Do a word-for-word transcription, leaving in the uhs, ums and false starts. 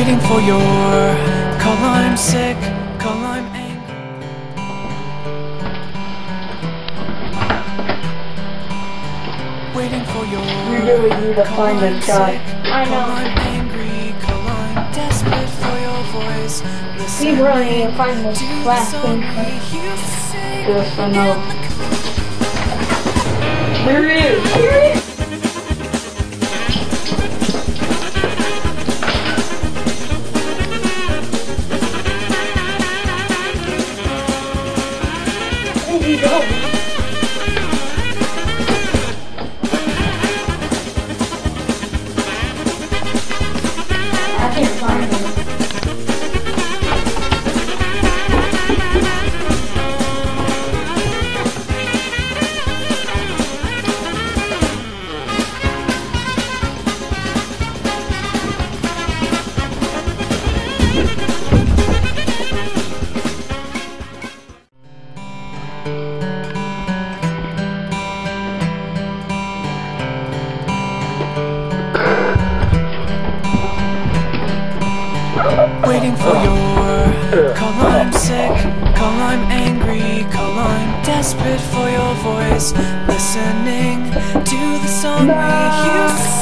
Waiting for your call, I'm sick, call, I'm angry. Waiting for your You really need to find a guy. I know. I'm angry, call, I'm desperate for your voice. Keep running and find this last thing. Yes, I know. Here he is! Here he is! Where did he go? I can't find him. Waiting for your call, I'm sick, call, I'm angry, call, I'm desperate for your voice. Listening to the song we used to